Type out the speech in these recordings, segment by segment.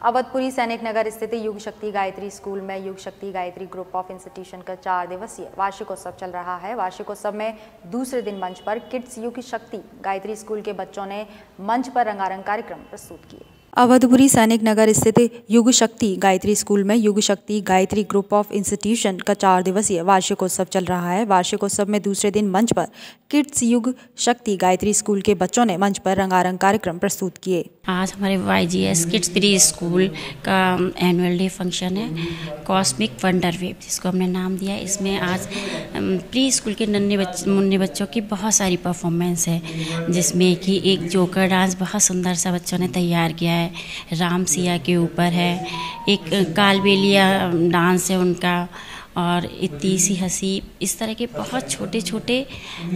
अवधपुरी सैनिक नगर स्थित युग शक्ति गायत्री स्कूल में युग शक्ति गायत्री ग्रुप ऑफ इंस्टीट्यूशन का 4 दिवसीय वार्षिकोत्सव चल रहा है। वार्षिकोत्सव में दूसरे दिन मंच पर किड्स युग शक्ति गायत्री स्कूल के बच्चों ने मंच पर रंगारंग कार्यक्रम प्रस्तुत किए। अवधपुरी सैनिक नगर स्थित युग शक्ति गायत्री स्कूल में युग शक्ति गायत्री ग्रुप ऑफ इंस्टीट्यूशन का 4 दिवसीय वार्षिकोत्सव चल रहा है। वार्षिकोत्सव में दूसरे दिन मंच पर किड्स युग शक्ति गायत्री स्कूल के बच्चों ने मंच पर रंगारंग कार्यक्रम प्रस्तुत किए। आज हमारे YGS किड्स प्री स्कूल का एनुअल डे फंक्शन है, कॉस्मिक वंडर वेव जिसको हमने नाम दिया। इसमें आज प्री स्कूल के मुन्ने बच्चों की बहुत सारी परफॉर्मेंस है, जिसमें कि एक जोकर डांस बहुत सुंदर सा बच्चों ने तैयार किया है, राम सिया के ऊपर है, एक कालबेलिया डांस है उनका, और इतनी सी हंसी। इस तरह के बहुत छोटे छोटे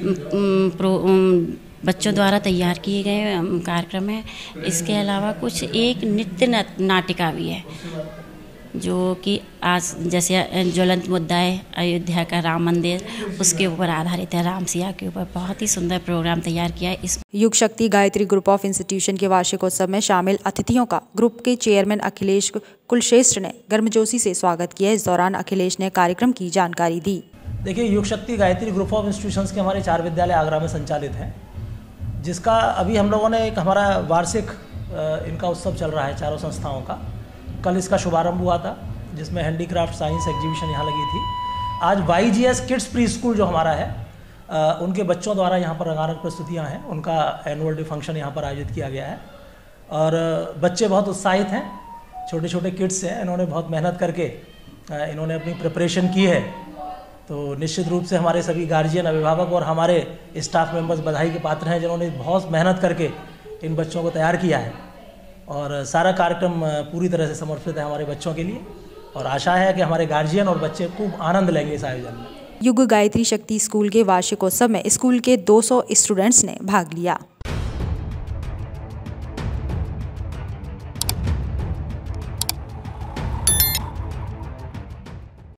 बच्चों द्वारा तैयार किए गए कार्यक्रम है। इसके अलावा कुछ एक नृत्य नाटिका भी है, जो कि आज जैसे ज्वलंत मुद्दा है अयोध्या का राम मंदिर, उसके ऊपर आधारित है, राम सिया के ऊपर। बहुत ही सुंदर प्रोग्राम तैयार किया है। इस युग शक्ति गायत्री ग्रुप ऑफ इंस्टीट्यूशन के वार्षिकोत्सव में शामिल अतिथियों का ग्रुप के चेयरमैन अखिलेश कुलश्रेष्ठ ने गर्मजोशी से स्वागत किया। इस दौरान अखिलेश ने कार्यक्रम की जानकारी दी। देखिए, युग शक्ति गायत्री ग्रुप ऑफ इंस्टीट्यूशंस के हमारे 4 विद्यालय आगरा में संचालित हैं, जिसका अभी हम लोगों ने एक हमारा वार्षिक इनका उत्सव चल रहा है चारों संस्थाओं का। कल इसका शुभारंभ हुआ था, जिसमें हैंडीक्राफ्ट साइंस एग्जीबिशन यहाँ लगी थी। आज YGS किड्स प्री स्कूल जो हमारा है, उनके बच्चों द्वारा यहाँ पर रंगारंग प्रस्तुतियाँ हैं। उनका एनुअल डे फंक्शन यहाँ पर आयोजित किया गया है और बच्चे बहुत उत्साहित हैं, छोटे छोटे किड्स हैं। इन्होंने बहुत मेहनत करके इन्होंने अपनी प्रिपरेशन की है, तो निश्चित रूप से हमारे सभी गार्जियन, अभिभावक और हमारे स्टाफ मेंबर्स बधाई के पात्र हैं, जिन्होंने बहुत मेहनत करके इन बच्चों को तैयार किया है। और सारा कार्यक्रम पूरी तरह से समर्पित है हमारे बच्चों के लिए, और आशा है कि हमारे गार्जियन और बच्चे खूब आनंद लेंगे इस आयोजन में। युग गायत्री शक्ति स्कूल के वार्षिकोत्सव में स्कूल के 200 स्टूडेंट्स ने भाग लिया।